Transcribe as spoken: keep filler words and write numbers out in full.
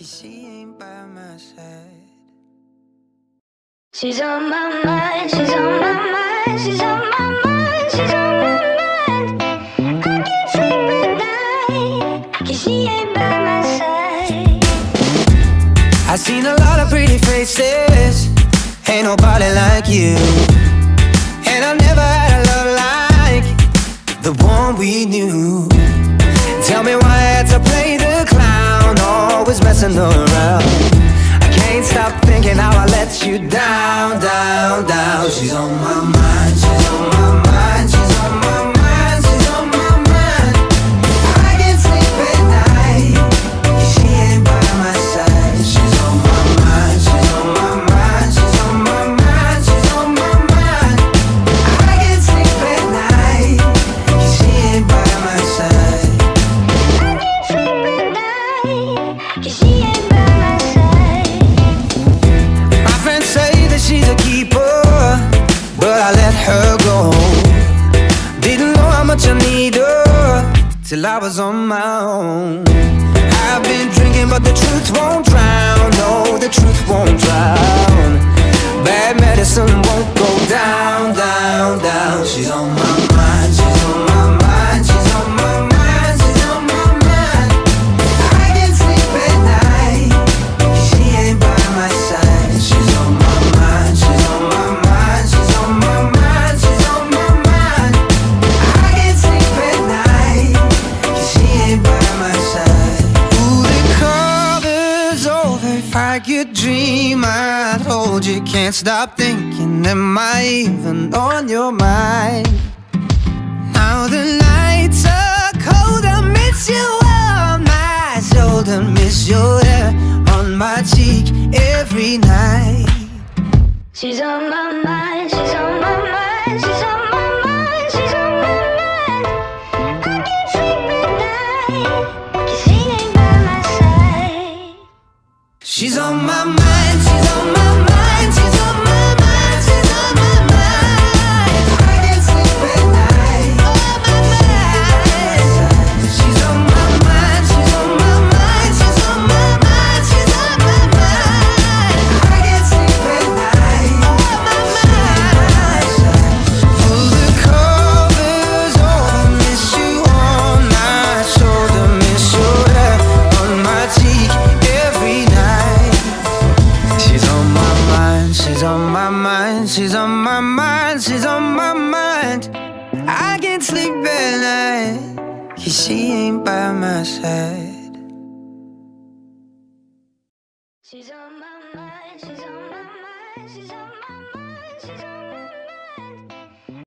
'cause she ain't by my side. She's on my mind, she's on my mind, she's on my mind, she's on my mind. I can't sleep at night, 'cause she ain't by my side. I've seen a lot of pretty faces, ain't nobody like you. And I've never had a love like the one we knew. Tell me why I had to play the clown, always messing around. I can't stop thinking how I let you down, down, down. She's on my mind, she's on my mind, she's on my mind, she's on my mind. I can't sleep at night, 'cause she ain't by my side. She's on my mind, she's on my mind, she's on my mind, she's on my mind. I can't sleep at night, 'cause she ain't by my side. She's a keeper, but I let her go. Didn't know how much I need her till I was on my own. I've been drinking, but the truth won't drown. No, the truth won't drown. Bad medicine won't go down, down, down. She's on my mind, she's on my mind, she's on my mind, she's on my mind. I can't sleep at night, 'cause she ain't by my side. She's on my mind, she's on my mind, she's on my mind, she's on my mind. I can't sleep at night, 'cause she ain't by my side. Ooh, the cover's over. If I could dream, I'd hold you. Can't stop thinking, am I even on your mind? Now the nights are cold, I miss you on my shoulder, miss your hair on my cheek every night. She's on my mind, she's on my mind, she's on my mind, she's on my mind. I can't sleep at night, 'cause she ain't by my side. She's on my mind, she's on my mind, she's on my mind, she's on my mind. I can't sleep at night, on my mind. She's on my mind, she's on my mind, she's on my mind, she's on my mind. I can't sleep at night, on my mind. Pull the covers over, miss you on my shoulder, miss your hair on my cheek every night. She's on my mind, she's on my mind, she's on my mind, she's on my mind. I can't sleep at night, 'cause she ain't by my side. She's on my mind, she's on my mind, she's on my mind.